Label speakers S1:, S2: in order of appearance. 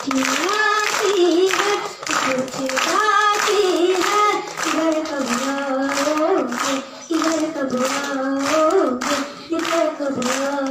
S1: आती है, कुछ बाकी है, इधर कब आओगे, इधर कब आओगे, इधर कब आओगे।